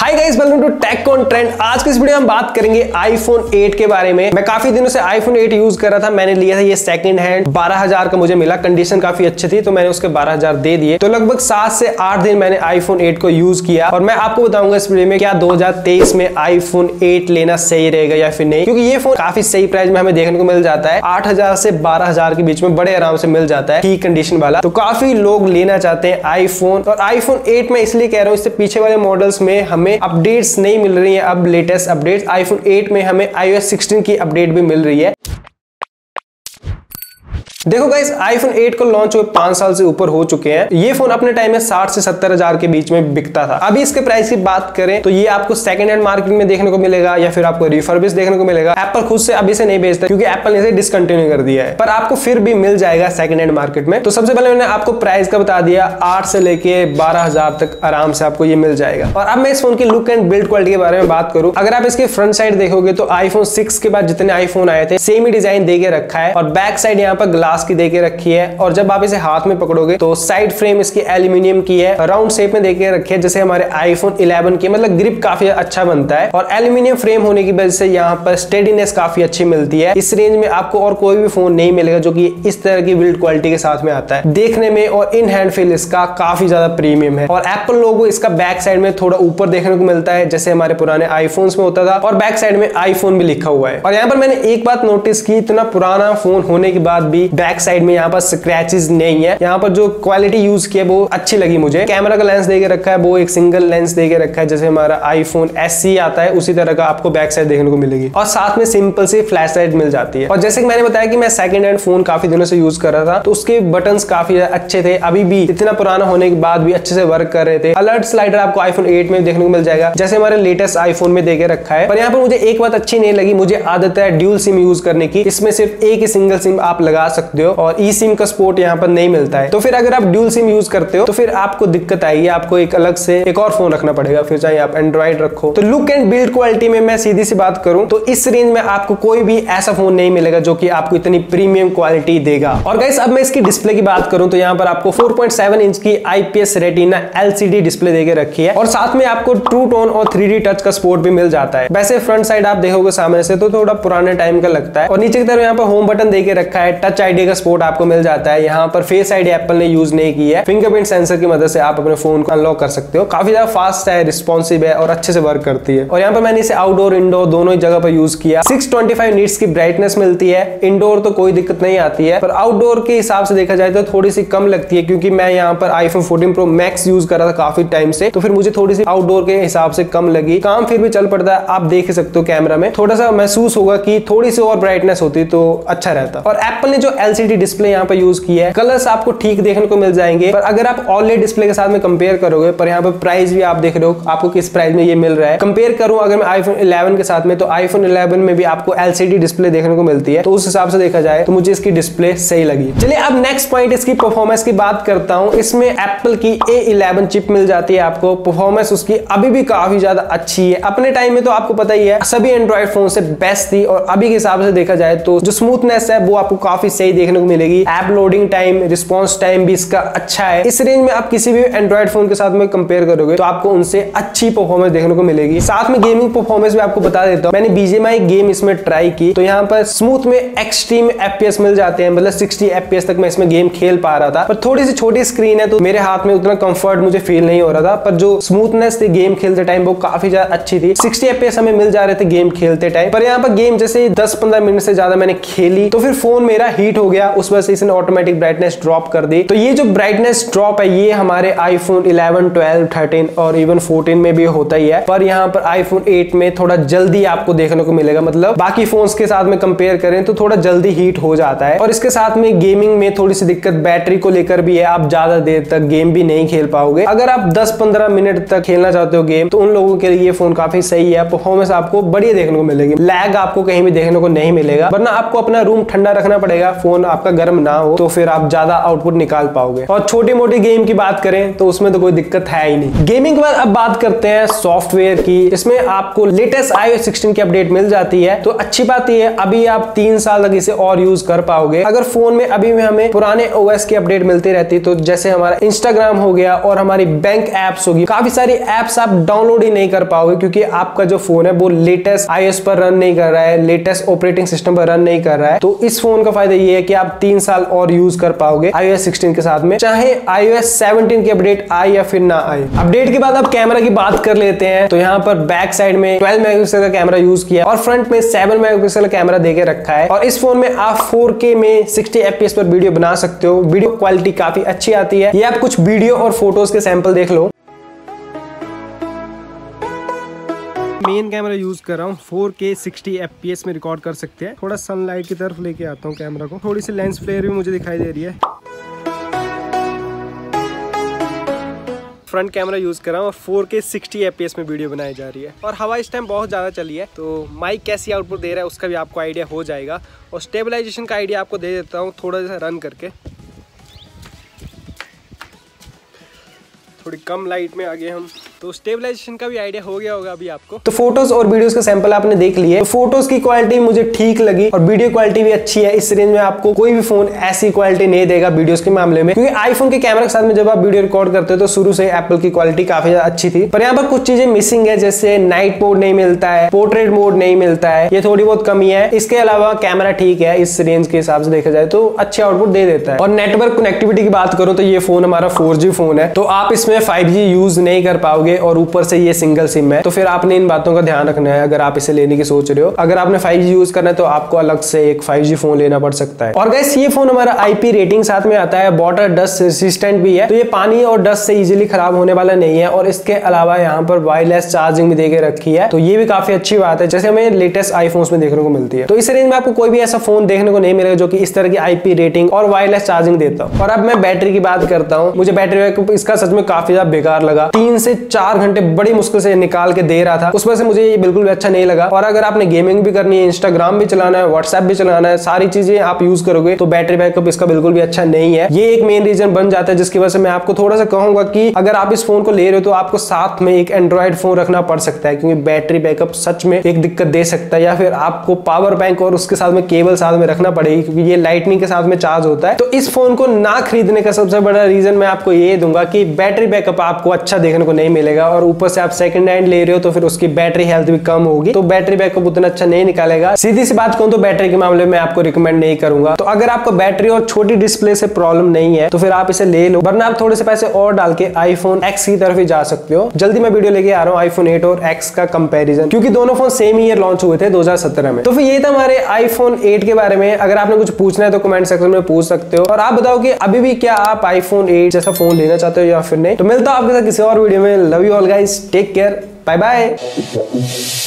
Hi guys, welcome to Tech On Trend. आज की इस वीडियो में हम बात करेंगे आईफोन 8 के बारे में। मैं काफी दिनों से आईफोन 8 यूज कर रहा था। मैंने लिया था ये सेकंड हैंड, 12,000 का मुझे मिला। कंडीशन काफी अच्छी थी तो मैंने उसके 12,000 दे दिए। तो लगभग 7 से 8 दिन मैंने आईफोन 8 को यूज किया और मैं आपको बताऊंगा इस वीडियो में क्या 2023 में आईफोन 8 लेना सही रहेगा या फिर नहीं, क्योंकि ये फोन काफी सही प्राइस में हमें देखने को मिल जाता है। 8,000 से 12,000 के बीच में बड़े आराम से मिल जाता है, ठीक कंडीशन वाला। तो काफी लोग लेना चाहते हैं आईफोन। और आईफोन 8 में इसलिए कह रहा हूँ, इससे पीछे वाले मॉडल्स में हमें अपडेट्स नहीं मिल रही है। अब लेटेस्ट अपडेट्स आईफोन 8 में हमें iOS 16 की अपडेट भी मिल रही है। देखो गाइस, आईफोन 8 को लॉन्च हुए 5 साल से ऊपर हो चुके हैं। ये फोन अपने टाइम में 60 से 70,000 के बीच में बिकता था। अभी इसके प्राइस की बात करें तो ये आपको सेकंड हैंड मार्केट में देखने को मिलेगा या फिर आपको रिफर्बिश देखने को मिलेगा। एप्पल खुद से अभी से नहीं बेचता क्योंकि एप्पल ने इसे डिसकंटिन्यू कर दिया है, पर आपको फिर भी मिल जाएगा सेकंड हैंड मार्केट में। तो सबसे पहले मैंने आपको प्राइस का बता दिया, 8 से लेके 12,000 तक आराम से आपको ये मिल जाएगा। और अब मैं इस फोन की लुक एंड बिल्ड क्वालिटी के बारे में बात करूं, अगर आप इसके फ्रंट साइड देखोगे तो आईफोन 6 के बाद जितने आईफोन आए थे सेम ही डिजाइन देके रखा है और बैक साइड यहाँ पर ग्लास की देके रखी है। और जब आप इसे हाथ में पकड़ोगे तो साइड फ्रेम इसकी एल्यूमिनियम की है, राउंड शेप में देके रखी है जैसे हमारे आईफोन 11 की। मतलब ग्रिप काफी अच्छा बनता है और एल्यूमिनियम फ्रेम होने की वजह से यहाँ पर स्टेडीनेस काफी अच्छी मिलती है। इस रेंज में आपको और कोई भी फोन नहीं मिलेगा जो कि इस तरह की बिल्ड क्वालिटी के साथ में आता है। देखने में और इन हैंड फील इसका काफी ज्यादा प्रीमियम है। और एप्पल लोगो इसका बैक साइड में थोड़ा ऊपर देखने को मिलता है जैसे हमारे पुराने आईफोन्स में होता था, और बैक साइड में आईफोन भी लिखा हुआ है। और यहाँ पर मैंने एक बात नोटिस की, इतना पुराना फोन होने के बाद भी बैक साइड में यहाँ पर स्क्रैचेस नहीं है। यहाँ पर जो क्वालिटी यूज की है वो अच्छी लगी मुझे। कैमरा का लेंस देके रखा है, वो एक सिंगल लेंस देके रखा है जैसे हमारा आईफोन SE आता है उसी तरह का आपको बैक साइड देखने को मिलेगी। और साथ में सिंपल सी फ्लैश लाइट मिल जाती है। और जैसे कि मैंने बताया कि मैं सेकंड हैंड फोन काफी दिनों से यूज कर रहा था तो उसके बटन्स काफी अच्छे थे, अभी भी इतना पुराना होने के बाद भी अच्छे से वर्क कर रहे थे। अलर्ट स्लाइडर आपको आईफोन 8 में देखने को मिल जाएगा जैसे हमारे लेटेस्ट आईफोन में देके रखा है। और यहाँ पर मुझे एक बात अच्छी नहीं लगी, मुझे आदत है ड्यूल सिम यूज करने की। इसमें सिर्फ एक ही सिंगल सिम आप लगा सकते हो और ई सिम का सपोर्ट यहाँ पर नहीं मिलता है। तो फिर अगर आप ड्यूल सिम यूज करते हो तो फिर आपको दिक्कत आएगी, आपको एक अलग से एक और फोन रखना पड़ेगा, फिर चाहे आप एंड्रॉइड रखो। तो लुक एंड बिल्ड क्वालिटी में मैं सीधी सी बात करूं तो इस रेंज में आपको कोई भी ऐसा फोन नहीं मिलेगा जो कि आपको इतनी प्रीमियम क्वालिटी देगा। और गाइस, अब मैं इसकी डिस्प्ले की बात करूं तो यहाँ पर आपको 4.7 इंच की IPS रेटिना LCD डिस्प्ले देके रखी है और साथ में आपको ट्रू टोन और 3D टच का सपोर्ट भी मिल जाता है। वैसे फ्रंट साइड आप देखोगे सामने से तो थोड़ा पुराने टाइम का लगता है। और नीचे की तरफ यहाँ पर होम बटन देके रखा है, टच ID का सपोर्ट आपको मिल जाता है। यहाँ पर फेस ID एप्पल ने यूज नहीं की है। फिंगरप्रिंट सेंसर की मदद से आप अपने फोन को अनलॉक कर सकते हो। काफी ज्यादा फास्ट है, रिस्पॉन्सिव है और अच्छे से वर्क करती है। और यहाँ पर मैंने इसे आउटडोर इंडोर दोनों ही जगह पर यूज किया। 625 नीट्स की ब्राइटनेस मिलती है। इंडोर तो कोई दिक्कत नहीं आती है, पर आउटडोर के हिसाब से देखा जाए तो थोड़ी सी कम लगती है क्योंकि मैं यहाँ पर आईफोन 14 प्रो मैक्स यूज कर रहा था काफी टाइम से, तो फिर मुझे थोड़ी सी आउटडोर के हिसाब से कम लगी। काम फिर भी चल पड़ता है, आप देख सकते हो कैमरा में थोड़ा सा महसूस होगा कि थोड़ी सी और ब्राइटनेस होती तो अच्छा रहता। और एप्पल ने जो LCD डिस्प्ले यहाँ पर यूज की है, कलर्स आपको ठीक देखने को मिल जाएंगे, पर अगर आप OLED डिस्प्ले के साथ में कंपेयर करोगे, पर यहाँ पर प्राइस भी आप देख रहे हो आपको किस प्राइस में ये मिल रहा है। कंपेयर करूं अगर मैं आईफोन 11 के साथ में तो आईफोन 11 में भी आपको LCD डिस्प्ले देखने को मिलती है, तो उस हिसाब से देखा जाए तो मुझे इसकी डिस्प्ले सही लगी। चलिए अब नेक्स्ट पॉइंट इसकी परफॉर्मेंस की बात करता हूं। इसमें एप्पल की A11 चिप मिल जाती है आपको। परफॉर्मेंस उसकी अभी भी काफी ज्यादा अच्छी है। अपने टाइम में तो आपको पता ही है सभी एंड्रॉइड फोन से बेस्ट थी, और अभी के हिसाब से देखा जाए तो जो स्मूथनेस है वो आपको काफी सही देखने को मिलेगी। App loading time, response time भी इसका अच्छा है। इस रेंज में आप किसी भी एंड्रॉइड फोन के साथ में कंपेयर करोगे तो आपको उनसे अच्छी परफॉर्मेंस देखने को मिलेगी। साथ में गेमिंग परफॉर्मेंस भी आपको बता देता हूं। मैंने BGMI गेम इसमें ट्राई की तो यहाँ पर स्मूथ में एक्सट्रीम FPS मिल जाते हैं, मतलब 60 FPS तक मैं इसमें गेम खेल पा रहा था। पर थोड़ी सी छोटी स्क्रीन है तो मेरे हाथ में उतना कंफर्ट मुझे फील नहीं हो रहा था, पर जो स्मूथनेस थी गेम खेलते टाइम वो काफी ज्यादा अच्छी थी। 60 FPS हमें मिल जा रहे थे गेम खेलते टाइम, पर यहाँ पर गेम जैसे 10-15 मिनट से ज्यादा मैंने खेली तो फिर फोन मेरा हीट हो गया। उस वजह से इसने ऑटोमेटिक ब्राइटनेस ड्रॉप कर दी। तो ये जो ब्राइटनेस ड्रॉप है ये हमारे आईफोन 11, 12, 13 और इवन 14 में भी होता ही है, पर यहाँ पर आईफोन 8 में थोड़ा जल्दी आपको देखने को मिलेगा। मतलब बाकी फोन्स के साथ में कंपेयर करें तो थोड़ा जल्दी हीट हो जाता है। और इसके साथ में गेमिंग में थोड़ी सी दिक्कत बैटरी को लेकर भी है, आप ज्यादा देर तक गेम भी नहीं खेल पाओगे। अगर आप 10-15 मिनट तक खेलना चाहते हो गेम तो उन लोगों के लिए ये फोन काफी सही है। परफॉर्मेंस आपको बढ़िया देखने को मिलेगी, लैग आपको कहीं भी देखने को नहीं मिलेगा, वरना आपको अपना रूम ठंडा रखना पड़ेगा फोन फोन आपका गर्म ना हो तो फिर आप ज्यादा आउटपुट निकाल पाओगे। और छोटी मोटी गेम की बात करें तो उसमें तो कोई दिक्कत है ही नहीं। गेमिंग के बाद अब बात करते हैं सॉफ्टवेयर की। इसमें आपको लेटेस्ट iOS 16 की अपडेट मिल जाती है। तो अच्छी बात यह है अभी आप 3 साल तक इसे और यूज कर पाओगे। अगर फोन में अभी में हमें पुराने OS की अपडेट मिलती रहती तो जैसे हमारा इंस्टाग्राम हो गया और हमारी बैंक एप्स होगी, काफी सारी एप्स आप डाउनलोड ही नहीं कर पाओगे क्योंकि आपका जो फोन है वो लेटेस्ट iOS पर रन नहीं कर रहा है, लेटेस्ट ऑपरेटिंग सिस्टम पर रन नहीं कर रहा है। तो इस फोन का फायदा ये है कि आप 3 साल और यूज कर पाओगे iOS 16 के साथ में, चाहे iOS 17 की अपडेट आए या फिर ना आए। अपडेट के बाद अब कैमरा की बात कर लेते हैं। तो यहाँ पर बैक साइड में 12 मेगापिक्सल का कैमरा यूज किया और फ्रंट में 7 मेगापिक्सल का कैमरा देके रखा है। और इस फोन में आप 4K में 60 FPS पर वीडियो बना सकते हो। वीडियो क्वालिटी काफी अच्छी आती है। ये आप कुछ वीडियो और फोटोज के सैंपल देख लो। मेन कैमरा यूज कर रहा हूँ, 4K 60 FPS में रिकॉर्ड कर सकते हैं। थोड़ा सनलाइट की तरफ लेके आता हूँ कैमरा को, थोड़ी सी लेंस फ्लेयर भी मुझे दिखाई दे रही है। फ्रंट कैमरा यूज कर रहा हूँ और 4K 60 FPS में वीडियो बनाई जा रही है। और हवा इस टाइम बहुत ज़्यादा चली है तो माइक कैसी आउटपुट दे रहा है उसका भी आपको आइडिया हो जाएगा। और स्टेबलाइजेशन का आइडिया आपको दे देता हूँ थोड़ा सा रन करके। थोड़ी कम लाइट में आ गए हम, तो स्टेबलाइजेशन का भी आइडिया हो गया होगा अभी आपको। तो फोटोज और वीडियोस का सैंपल आपने देख लिए। तो फोटोज की क्वालिटी मुझे ठीक लगी और वीडियो क्वालिटी भी अच्छी है। इस रेंज में आपको कोई भी फोन ऐसी क्वालिटी नहीं देगा वीडियोस के मामले में, क्योंकि आईफोन के कैमरा के साथ में जब आप वीडियो रिकॉर्ड करते हो तो शुरू से एप्पल की क्वालिटी काफी ज्यादा अच्छी थी। पर यहाँ पर कुछ चीजें मिसिंग है, जैसे नाइट मोड नहीं मिलता है, पोर्ट्रेट मोड नहीं मिलता है, ये थोड़ी बहुत कमी है। इसके अलावा कैमरा ठीक है, इस रेंज के हिसाब से देखा जाए तो अच्छे आउटपुट दे देता है। और नेटवर्क कनेक्टिविटी की बात करूं तो ये फोन हमारा 4G फोन है, तो आप इसमें 5G यूज नहीं कर पाओगे और ऊपर से ये सिंगल सिम है। तो फिर आपने इन बातों का ध्यान रखना है अगर आप इसे लेने की सोच रहे हो। अगर आपने 5G यूज करना है तो आपको अलग से एक 5G फोन लेना पड़ सकता है। और गाइस ये फोन हमारा IP रेटिंग साथ में आता है, वाटर डस्ट रेसिस्टेंट भी है, तो ये पानी और डस्ट से इजीली खराब होने वाला नहीं है। और इसके अलावा यहाँ पर वायरलेस चार्जिंग भी देके रखी है, तो ये भी काफी अच्छी बात है, जैसे हमें लेटेस्ट आईफोन्स में देखने को मिलती है। तो इस रेंज में आपको कोई भी ऐसा फोन देखने को नहीं मिलेगा जो कि इस तरह की IP रेटिंग और वायरलेस चार्जिंग देता हो। और अब मैं बैटरी की बात करता हूँ। मुझे बैटरी बैकअप इसका सच में काफी ज्यादा बेकार लगा। 3 से 4 घंटे बड़ी मुश्किल से निकाल के दे रहा था, उस वजह से मुझे ये बिल्कुल भी अच्छा नहीं लगा। और अगर आपने गेमिंग भी करनी है, इंस्टाग्राम भी चलाना है, व्हाट्सएप भी चलाना है, सारी चीजें आप यूज करोगे तो बैटरी बैकअप इसका बिल्कुल भी अच्छा नहीं है। ये एक मेन रीजन बन जाता है जिसकी वजह से मैं आपको थोड़ा सा कहूंगा कि अगर आप इस फोन को ले रहे हो तो आपको साथ में एक एंड्रॉइड फोन रखना पड़ सकता है, क्योंकि बैटरी बैकअप सच में एक दिक्कत दे सकता है। या फिर आपको पावर बैंक और उसके साथ में केबल साथ में रखना पड़ेगी, क्योंकि ये लाइटनिंग के साथ में चार्ज होता है। तो इस फोन को ना खरीदने का सबसे बड़ा रीजन मैं आपको ये दूंगा कि बैटरी बैकअप आपको अच्छा देखने को नहीं मिलेगा, और ऊपर से आप सेकंड हैंड ले रहे हो तो फिर उसकी बैटरी हेल्थ भी कम होगी, तो बैटरी बैकअप उतना अच्छा नहीं निकालेगा। सीधी सी बात कहूं तो बैटरी के मामले में आपको रिकमेंड नहीं करूंगा। तो अगर आपको बैटरी और छोटी डिस्प्ले से प्रॉब्लम नहीं है तो फिर आप इसे ले लो, वरना आप थोड़े से पैसे और डाल के आईफोन X की तरफ ही जा सकते हो। जल्दी मैं वीडियो लेके आ रहा हूँ आईफोन 8 और X का कंपैरिजन, क्योंकि दोनों फोन सेम ईयर लॉन्च हुए थे 2017 में। तो फिर ये था हमारे आईफोन 8 के बारे में। अगर आपने कुछ पूछना है तो कमेंट सेक्शन में पूछ सकते हो। और आप बताओ कि अभी भी क्या आप आईफोन 8 जैसा फोन लेना चाहते हो या फिर नहीं। तो मिलता हूं आपके साथ किसी और वीडियो में। Love you all guys, take care, bye bye.